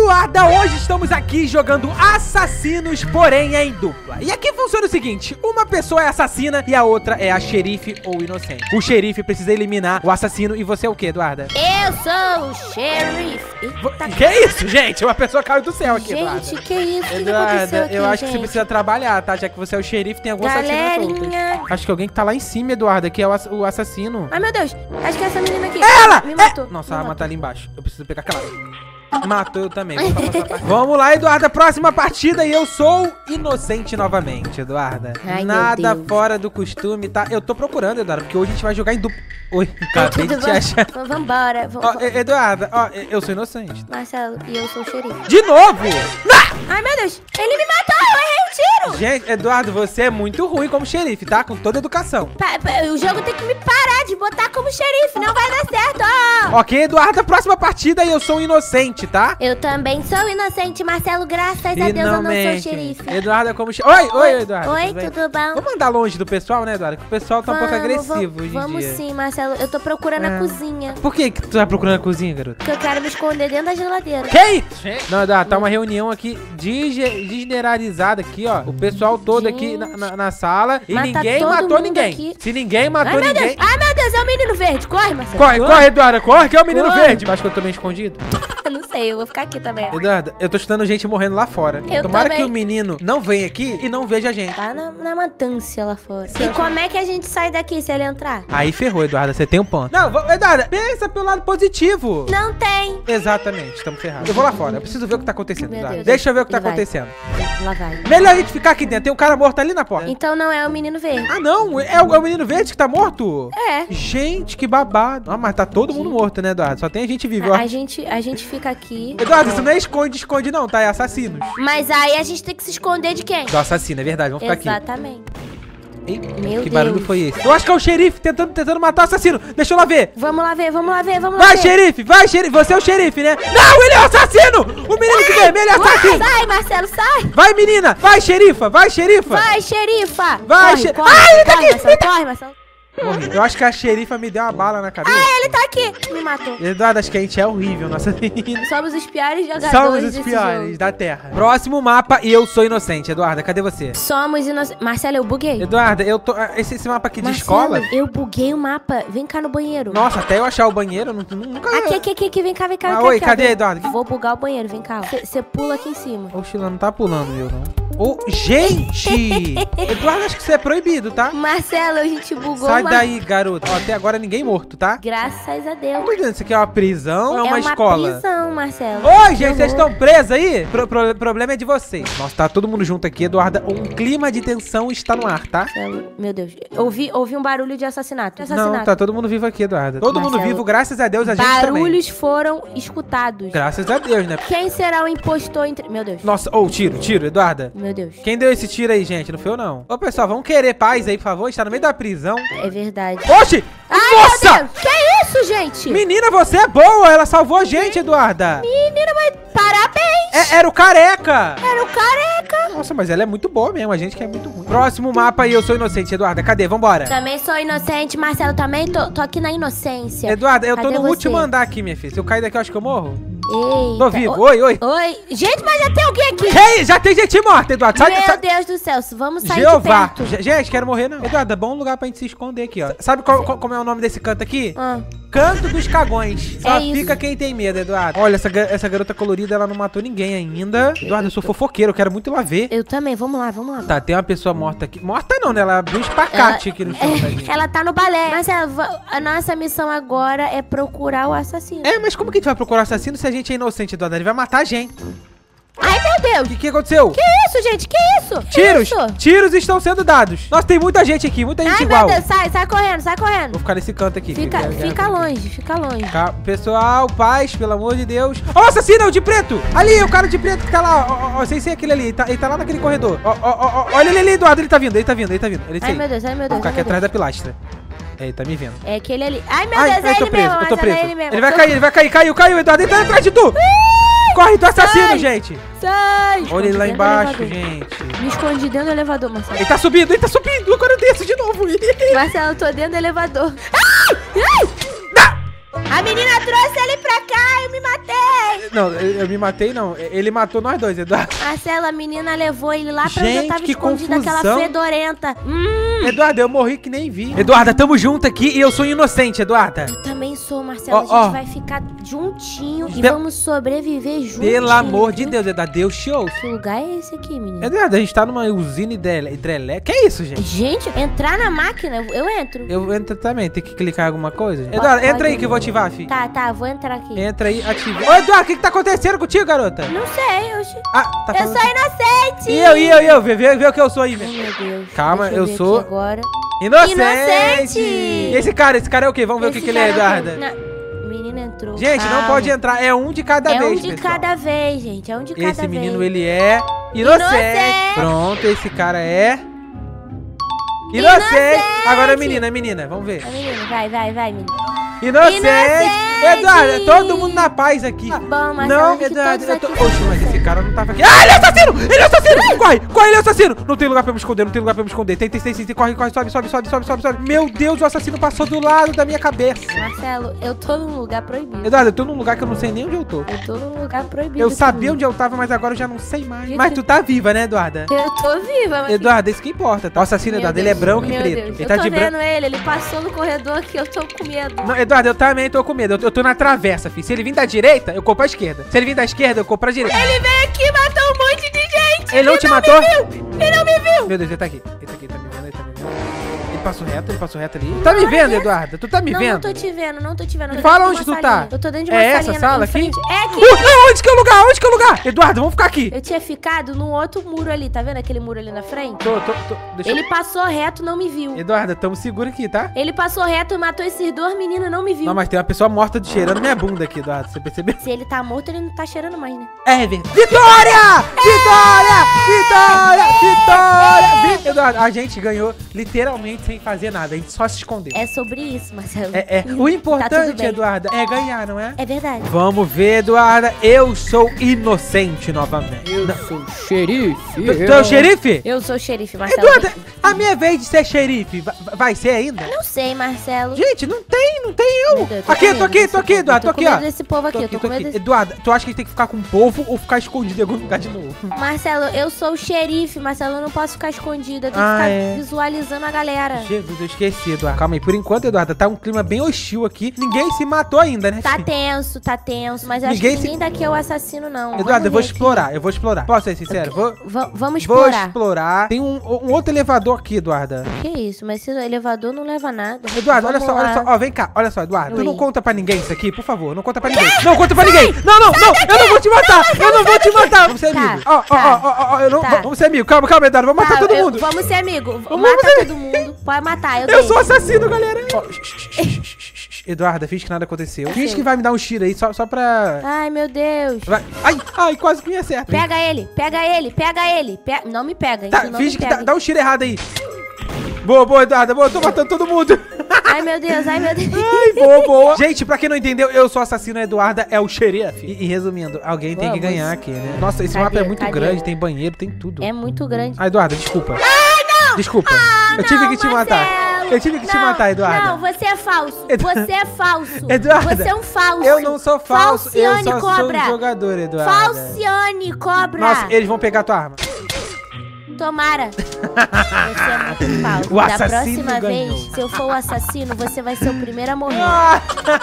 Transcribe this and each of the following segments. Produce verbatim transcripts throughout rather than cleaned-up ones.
Eduarda, hoje estamos aqui jogando assassinos, porém é em dupla. E aqui funciona o seguinte, uma pessoa é assassina e a outra é a xerife ou inocente. O xerife precisa eliminar o assassino e você é o que, Eduarda? Eu sou o xerife. Eita, que isso, gente? Uma pessoa caiu do céu aqui, Eduarda. Gente, que isso? Que Eduarda, que aconteceu aqui, eu acho gente? que você precisa trabalhar, tá? Já que você é o xerife, tem algum assassino Galerinha. solto. Acho que alguém que tá lá em cima, Eduarda, que é o, ass o assassino. Ai, meu Deus. Acho que é essa menina aqui. Ela! Me matou. É... Nossa, me a arma matou. tá ali embaixo. Eu preciso pegar aquela. Matou eu também. Vamos, pra próxima partida. Vamos lá, Eduarda. Próxima partida e eu sou inocente novamente, Eduarda. Ai, Nada meu Deus. fora do costume, tá? Eu tô procurando, Eduarda, porque hoje a gente vai jogar em dupla. Oi, acabei de te achar. V vambora. V Ó, Eduarda, ó, eu sou inocente. Marcelo, e eu sou o xerife. De novo! Ai, meu Deus. Ele me matou. Eu errei o tiro. Gente, Eduardo, você é muito ruim como xerife, tá? Com toda educação. Pa pa o jogo tem que me parar de botar como xerife. Não vai dar certo. Ok, Eduarda, próxima partida e eu sou inocente, tá? Eu também sou inocente, Marcelo. Graças a Deus eu não sou xerife. Eduarda como xerife. Oi, oi, Eduardo. Oi, tudo bem? tudo bom? Vamos andar longe do pessoal, né, Eduardo? Que o pessoal tá um pouco agressivo hoje em Vamos dia. sim, Marcelo. Eu tô procurando É. a cozinha. Por que que tu tá procurando a cozinha, garoto? Porque eu quero me esconder dentro da geladeira. Que isso? Não, Eduardo, tá uma reunião aqui desgeneralizada aqui, ó. O pessoal todo aqui Gente. na, na, na sala e Mata ninguém todo matou mundo ninguém. aqui. Se ninguém matou Ai, meu ninguém... Deus. Ai, meu Deus. É o menino verde. Corre, Marcelo. Corre, corre, Eduardo, corre, que é o menino Corre. verde. Acho que eu tô meio escondido. Eu não sei. Eu vou ficar aqui também. Eduardo, eu tô chutando gente morrendo lá fora. Eu Tomara também. que o menino não venha aqui e não veja a gente. Tá na, na matância lá fora. E como é que a gente sai daqui se ele entrar? Aí ferrou, Eduardo, você tem um ponto. Não, vou- Eduardo, pensa pelo lado positivo. Não tem. Exatamente, estamos ferrados. Eu vou lá fora, eu preciso ver o que tá acontecendo, Meu Eduardo. Deus. Deixa eu ver o que tá Ele vai. acontecendo. Lá vai. Melhor a gente ficar aqui dentro, tem um cara morto ali na porta. Então não é o menino verde. Ah, não, é o, é o menino verde que tá morto? É. Gente, que babado. Ah, mas tá todo mundo morto, né, Eduardo? Só tem a gente vivo, ó. A, a gente, a gente fica aqui. Eduardo, isso não é esconde, esconde não, tá? É assassinos. Mas aí a gente tem que se esconder de quem? Do assassino, é verdade, vamos ficar aqui. Exatamente. Ei, Meu que barulho Deus. foi esse? Eu acho que é o xerife tentando, tentando matar o assassino. Deixa eu lá ver. Vamos lá ver, vamos lá ver, vamos lá Vai, ver. xerife, vai, xerife. Você é o xerife, né? Não, ele é o assassino! O menino que vermelho é o assassino! Sai, Marcelo, sai! Vai, menina! Vai, xerifa! Vai, xerifa! Vai, xerifa! Vai, corre, xe- corre, Ai, ele tá corre, aqui, Marcelo, corre, Marcelo. Morri. Eu acho que a xerifa me deu uma bala na cabeça. Ah, ele tá aqui! Me matou. Eduardo, acho que a gente é horrível, nossa menina. Somos os piores jogadores Somos os desse piores jogo. da Terra. Próximo mapa e eu sou inocente. Eduarda, cadê você? Somos inocentes. Marcelo, eu buguei. Eduarda, eu tô... Esse, esse mapa aqui de Marcelo, escola... eu buguei o mapa. Vem cá no banheiro. Nossa, até eu achar o banheiro, eu não- nunca... Aqui, aqui, aqui, aqui, vem cá, vem cá. Ah, vem cá, oi, aqui, ó, cadê, vem. Eduardo? Vou bugar o banheiro, vem cá. Você pula aqui em cima. Oxe, ela não tá pulando eu, não. Ô, gente! Eduardo, acho que isso é proibido, tá? Marcelo, a gente bugou Sai uma... daí, garoto. Ó, até agora ninguém morto, tá? Graças a Deus. Não tô entendendo, isso aqui é uma prisão ou é É uma, uma escola? prisão, Marcelo. Oi, Que gente, vocês horror. estão presos aí? Pro, pro- problema é de vocês. Nossa, tá todo mundo junto aqui, Eduarda. Um clima de tensão está no ar, tá? Marcelo, meu Deus. Ouvi, ouvi um barulho de assassinato. assassinato. Não, tá todo mundo vivo aqui, Eduarda. Todo mundo Marcelo, vivo, graças a Deus, a gente também. Barulhos foram escutados. Graças a Deus, né? Quem será o impostor entre... Meu Deus. Nossa, ô, tiro, tiro, Eduarda. Meu Deus. Quem deu esse tiro aí, gente? Não foi eu, não. Ô, pessoal, vamos querer paz aí, por favor. Está no meio da prisão. É verdade. Oxi! Ai, Nossa! meu Deus. Que isso, gente? Menina, você é boa! Ela salvou a gente, Eduarda! Menina, mas parabéns. É- era o careca! Era o careca. Nossa, mas ela é muito boa mesmo, a gente que é muito ruim. Próximo mapa e eu sou inocente, Eduarda. Cadê? Vambora. Também sou inocente. Marcelo, também tô, tô aqui na inocência. Eduarda, eu tô Cadê no você? último andar aqui, minha filha. Se eu cair daqui, eu acho que eu morro. Eita. Tô vivo. Oi. Oi, oi. Oi. Gente, mas já tem alguém aqui. Que aí? Já tem gente morta, Eduardo. Sai, Meu sai. Deus do céu. Vamos sair Jeová. de perto. Ge- Gente, quero morrer, não. Eduardo, é bom lugar pra gente se esconder aqui, ó. Sabe qual- qual- como é o nome desse canto aqui? Ah. Canto dos Cagões. Só É isso. fica quem tem medo, Eduardo. Olha, essa, ga- essa garota colorida, ela não matou ninguém ainda. Eduardo, eu sou fofoqueiro, eu quero muito ir lá ver. Eu também. Vamos lá, vamos lá. Tá, tem uma pessoa morta aqui. Morta não, né? Ela abriu um espacate aqui no chão da gente. Ela tá no balé. Mas a, a nossa missão agora é procurar o assassino. É, mas como que a gente vai procurar assassino se a gente é inocente, Eduardo? Ele vai matar a gente. Ai, meu Deus. O que, que aconteceu? Que isso, gente? Que isso? Que Tiros! isso? Tiros estão sendo dados. Nossa, tem muita gente aqui, muita gente Ai, igual. meu Deus. Sai, sai correndo, sai correndo. Vou ficar nesse canto aqui. Fica, que- que- que- fica longe, fica longe. Tá, pessoal, paz, pelo amor de Deus. Ó, o assassino, é o de preto. Ali, o cara de preto que tá lá. Ó, ó, ó, sem ser aquele ali. Ele tá, ele tá lá naquele corredor. Ó, ó, ó, ó, olha ele ali, Eduardo. Ele tá vindo, ele tá vindo, ele tá vindo. Ele Ai, sei. meu Deus, ai, meu Vou Deus. ficar ai, aqui meu atrás Deus. da pilastra. É, ele tá me vendo. É aquele ali. Ai, meu Ai, Deus, é eu tô ele preso, mesmo. eu tô Marcelo, preso. é ele mesmo. Ele vai Eu- cair, ele vai cair. Caiu, caiu, Eduardo. Ele tá atrás de tu. Corre, tu é assassino, Sai. gente. Sai! Olha Escondi ele lá dentro do embaixo, elevador. gente. Me escondi dentro do elevador, Marcelo. Ele tá subindo, ele tá subindo. Agora eu desço de novo. Marcelo, eu tô dentro do elevador. Ai! Ai! A menina trouxe ele pra cá, eu me matei. Não, eu, eu me matei, não. Ele matou nós dois, Eduardo. Marcelo, a menina levou ele lá pra onde Gente, eu tava que escondida, confusão. aquela fedorenta. Hum. Eduardo, eu morri que nem vi. Eduarda, tamo junto aqui e eu sou inocente, Eduarda. Eu também sou, Marcelo. Ó, a gente ó. vai ficar juntinho e Pe- vamos sobreviver juntos. Pelo amor de Deus, Eduardo, Deus te ouça. Que lugar é esse aqui, menino? Eduardo, a gente tá numa usina hidrelé- hidrelétrica. Que é isso, gente? Gente, entrar na máquina, eu entro. Eu entro também, tem que clicar em alguma coisa? Pode- Eduardo, entra pode aí que eu vou ativar, filho. Tá, tá, vou entrar aqui. Entra aí, ativa. Ô, Eduardo, o que que tá acontecendo contigo, garota? Não sei, oxi. Ah, tá Eu falando... sou inocente! E eu, e eu, e eu, vê, vê, vê o que eu sou aí, Ai, velho. meu Deus. Calma, Deixa eu ver sou- aqui agora. Inocente! Inocente! E esse cara, esse cara é o quê? Vamos ver o que, Esse que ele é, cara Eduarda. Não, o menino entrou. Gente, não Calma. pode entrar, é um de cada É vez, um de pessoal. cada vez, gente. É um de cada Esse vez. menino, ele é inocente. Inocente. Pronto, esse cara é... Inocente. Inocente. Agora a menina, a menina, vamos ver. Vai, menino, vai, vai, vai, menino. Inocente. Inocente. Eduardo, todo mundo na paz aqui. Bom, mas Não, que Eduardo, todos eu tô... aqui Oxe, são mas esse inocentes. cara não tava aqui. Ah, ele é assassino! Ele é assassino! Corre, corre, ele é assassino! Não tem lugar pra eu me esconder, não tem lugar pra eu me esconder. Tem, tem, tem, tem, tem. Corre, corre, sobe, sobe, sobe, sobe, sobe, sobe. Meu Deus, o assassino passou do lado da minha cabeça. Marcelo, eu tô num lugar proibido. Eduardo, eu tô num lugar que eu não sei nem onde eu tô. Eu tô num lugar proibido. Eu sabia comigo. onde eu tava, mas agora eu já não sei mais. Gente, Mas tu tá viva, né, Eduarda? Eu tô viva, mas... Eduardo, isso que importa. Tá? O assassino, Meu Eduardo, ele é Deus, branco e meu preto. Deus. Ele Eu tá tô de branco. vendo ele, ele passou no corredor aqui, eu tô com medo. Não, Eduardo, eu também tô com medo. Eu, eu tô na travessa, filho. Se ele vir da direita, eu corro pra esquerda. Se ele vir da esquerda, eu corro pra direita. Ele veio aqui e matou um monte de gente! Ele não te matou? Me viu. Ele não me viu! Meu Deus, ele tá aqui. Ele tá aqui, ele tá me vendo, ele tá me vendo. Ele passou reto, ele passou reto ali. Tá me vendo, Eduardo? Tu tá me não, vendo? não tô te vendo, não tô te vendo. Eu tô Fala dentro de onde uma tu tá. salinha. Eu tô dentro de uma É essa salinha sala em aqui? frente. É aqui! Uh, onde que é o lugar? Onde que é o lugar? Eduardo, vamos ficar aqui. Eu tinha ficado num outro muro ali, tá vendo aquele muro ali na frente? Tô, tô, tô. Deixa Ele passou reto, não me viu. eu... Eduardo, tamo seguro aqui, tá? Ele passou reto e matou esses dois meninos, não me viu. Não, mas tem uma pessoa morta de cheirando minha bunda aqui, Eduardo. Você percebeu? Se ele tá morto, ele não tá cheirando mais, né? É verdade. Vitória! Vitória! Vitória! Vitória! Vi- Eduardo, a gente ganhou literalmente sem fazer nada. A gente só se escondeu. É sobre isso, Marcelo. É, é. O Tá tudo importante, bem. Eduardo, é ganhar, não é? É verdade. Vamos ver, Eduarda. Eu sou inocente novamente. Eu Não. sou o xerife. Tu é o xerife? Eu sou o xerife, Marcelo. Eduarda, a minha vez de ser xerife va- vai ser ainda? Não sei, Marcelo. Gente, não tem, não tem eu. Meu Deus, eu Aqui, com tô medo aqui, desse tô aqui, povo. Eduardo, tô Eu aqui, com ó. medo desse povo aqui, eu tô com medo desse... Eduardo, tu acha que a gente tem que ficar com o povo ou ficar escondido em algum lugar de novo? Marcelo, eu sou o xerife, Marcelo, eu não posso ficar escondido, eu tenho Ah, que ficar é. visualizando a galera. Jesus, eu esqueci, Eduardo. Calma aí, por enquanto, Eduardo, tá um clima bem hostil aqui. Ninguém se matou ainda, né? Tá filho? tenso, tá tenso, mas eu acho Ninguém que se- ninguém daqui é o assassino, não. Eduardo, Vamos eu vou ver aqui. explorar, eu vou explorar. Posso ser sincero? Vou, Va- vamos vou explorar. explorar. Tem um, um outro elevador aqui, Eduarda. Que isso, mas esse elevador não leva nada. Eduardo, olha Vamos só, olha lá. só. Ó, vem cá, olha só, Eduardo. Tu Oi. não conta pra ninguém isso aqui, por favor. Não conta pra ninguém. Não conta pra ninguém. Não, não, não. Eu não vou te matar. Eu não vou te matar. Vamos ser Tá, amigos. Ó, ó, tá, ó, ó, ó, eu não- tá. Vamos ser amigos. Calma, calma, Eduardo. Vamos matar Tá, todo eu- mundo. Vamos ser amigos. Vamos Mata ser- todo mundo. Pode matar, eu Eu deixo. sou assassino, galera. Ó, shh, shh, shh, shh, shh. Eduarda, finge que nada aconteceu. Finge que vai me dar um tiro aí, só, só pra... Ai, meu Deus. Vai. Ai, ai, quase que me acerta. Pega ele, pega ele, pega ele. Pe- Não me pega, Tá, isso não finge me que pega. dá, dá um tiro errado aí. Boa, boa, Eduarda. Boa, eu tô matando todo mundo. Ai, meu Deus, ai, meu Deus. Ai, boa, boa. Gente, pra quem não entendeu, eu sou assassino, a Eduarda é o xerife. E, e resumindo, alguém tem que Vamos. ganhar aqui, né? Nossa, esse Cadê? mapa é muito Cadê? grande, tem banheiro, tem tudo. É muito grande. Ah, Eduarda, desculpa. Ah, não! Desculpa. eu tive Não, que te Marcelo. matar. Eu tive que te Não, matar, Eduarda. Não, você é falso. Edu- Você é falso. Eduarda, Você é um falso. Eu não sou falso, Falciane eu só cobra. sou um jogador, Eduarda. Falciane cobra. Nossa, eles vão pegar tua arma. Tomara. Você é muito falso. O Da assassino próxima ganhou. vez, se eu for o assassino, você vai ser o primeiro a morrer. Ah!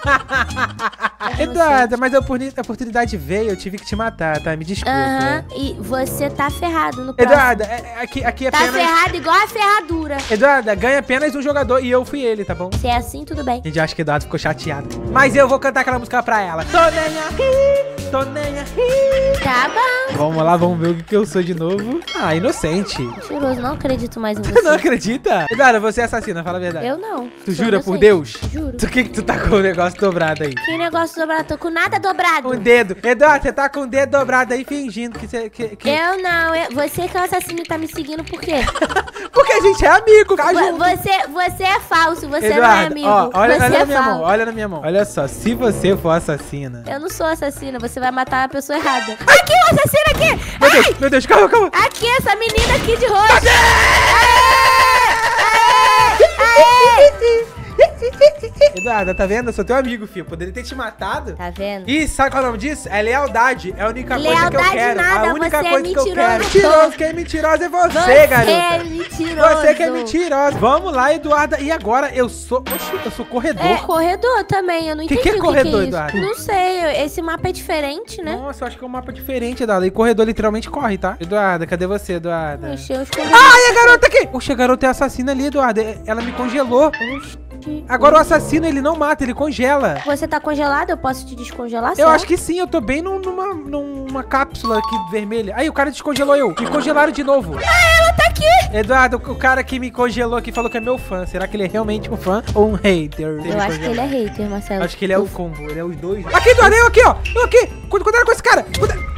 É Eduarda, mas a oportuni- a oportunidade veio, eu tive que te matar, tá? Me desculpa. Aham, e você tá ferrado no próximo. Eduarda, é- é- aqui, aqui é Tá apenas... ferrado igual a ferradura. Eduarda, ganha apenas um jogador e eu fui ele, tá bom? Se é assim, tudo bem. Gente, eu acho que o Eduardo ficou chateado. Mas eu vou cantar aquela música pra ela. Tô nem aí, tô nem aí. Tá bom. Vamos lá, vamos ver o que que eu sou de novo. Ah, inocente. Mentiroso, não acredito mais em Tu você. não acredita? Eduarda, você é assassina, fala a verdade. Eu não. Tu Sou jura por inocente. Deus? Juro. Tu que que tu tá com o negócio dobrado aí? Que negócio dobrado? Tô com nada dobrado. Um dedo. Eduardo, você tá com o dedo dobrado aí fingindo que você... Que, que... Eu não. eu- Você que é o assassino e tá me seguindo por quê? Porque a gente é amigo, cara. Vo- Você, você é falso, você Eduardo, não é amigo. ó, olha, você olha é na minha falso. mão, olha na minha mão. Olha só, se você for assassina... Eu não sou assassina, você vai matar a pessoa errada. Aqui, o assassino aqui! Meu Deus, meu Deus, calma, calma. Aqui, essa menina aqui de roxo! Eduarda, tá vendo? Eu sou teu amigo, filho. Poderia ter te matado. Tá vendo? E sabe qual é o nome disso? É lealdade. É a única coisa que eu Lealdade quero. nada, a única você é coisa que eu mentiroso. quero. Mentiroso, quem é mentiroso é você, Você garota. é mentiroso. Você que é mentirosa. Vamos lá, Eduarda. E agora eu sou... Oxi, eu sou corredor. É, corredor também, eu não Que entendi que é o que corredor, que é isso. Eduardo? Não sei, esse mapa é diferente, né? Nossa, eu acho que é um mapa diferente, Eduarda. E corredor literalmente corre, tá? Eduarda, cadê você, Eduarda? Oxi, eu escolhi. Ai, a garota aqui! Oxe, a garota é assassina ali, Eduarda. Ela me congelou. Oxi. Agora o assassino, ele não mata, ele congela. Você tá congelado? Eu posso te descongelar? Eu será? acho que sim, eu tô bem num- numa, numa cápsula aqui vermelha. Aí, o cara descongelou eu. Me congelaram de novo. Ah, ela tá aqui! Eduardo, o cara que me congelou aqui falou que é meu fã. Será que ele é realmente um fã ou um hater? Eu acho que ele é hater, Marcelo. Acho que ele é o combo, ele é os dois. Aqui, Eduardo, eu aqui, ó. Eu aqui. Cuidado com esse cara. Cuida-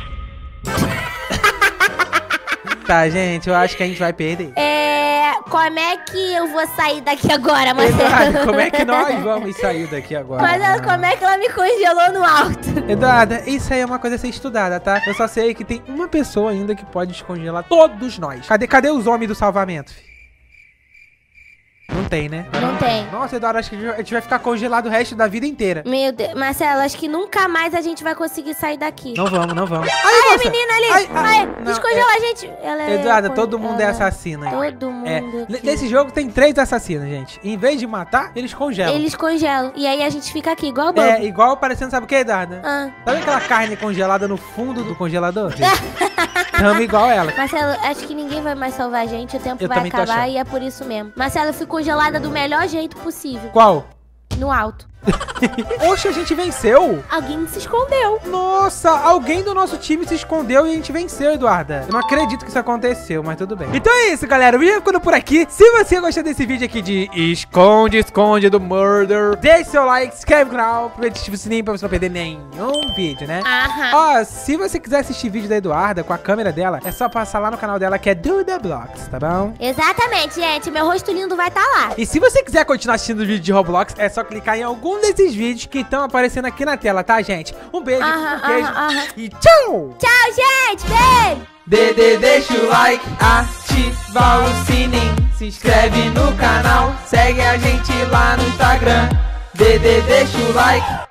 Tá, gente, eu acho que a gente vai perder. É... Como é que eu vou sair daqui agora, Marcelo? Eduardo, como é que nós vamos sair daqui agora? Marcelo, como é que ela me congelou no alto? Eduarda, isso aí é uma coisa a ser estudada, tá? Eu só sei que tem uma pessoa ainda que pode descongelar todos nós. Cadê, cadê os homens do salvamento, filho? Não tem, né? Não tem. Nossa, Eduardo, acho que a gente vai ficar congelado o resto da vida inteira. Meu Deus, Marcelo, acho que nunca mais a gente vai conseguir sair daqui. Não vamos, não vamos. Ai, a moça! menina ali! Ai, Ai, ai, não, descongelou a gente! Ela é Eduarda, con- todo mundo é ela- assassino. hein? Todo mundo. É, aqui. nesse jogo tem três assassinos, gente. Em vez de matar, eles congelam. Eles congelam. E aí a gente fica aqui, igual bobo. É, igual parecendo, sabe o que, Eduarda? Ah. Sabe aquela carne congelada no fundo do congelador? Tamo igual ela. Marcelo, acho que ninguém vai mais salvar a gente, o tempo Eu vai também tô acabar achando. e é por isso mesmo. Marcelo, eu fui congelada do melhor jeito possível. Qual? No alto. Oxe, a gente venceu! Alguém se escondeu. Nossa, alguém do nosso time se escondeu e a gente venceu, Eduarda. Eu não acredito que isso aconteceu, mas tudo bem. Então é isso, galera. O vídeo vai ficando por aqui. Se você gostou desse vídeo aqui de Esconde, Esconde do Murder, deixe seu like, se inscreve no canal, ative o sininho pra você não perder nenhum vídeo, né? Aham. Ó, se você quiser assistir vídeo da Eduarda com a câmera dela, é só passar lá no canal dela que é Duda Blocks, tá bom? Exatamente, gente. Meu rosto lindo vai estar lá. E se você quiser continuar assistindo vídeo de Roblox, é só clicar em algum desses vídeos que estão aparecendo aqui na tela, tá, gente? Um beijo, Aham, um queijo aham, aham. e tchau! Tchau, gente. Beijo. Dedê, deixa o like, ativa o sininho, se inscreve no canal, segue a gente lá no Instagram. Dedê, deixa o like.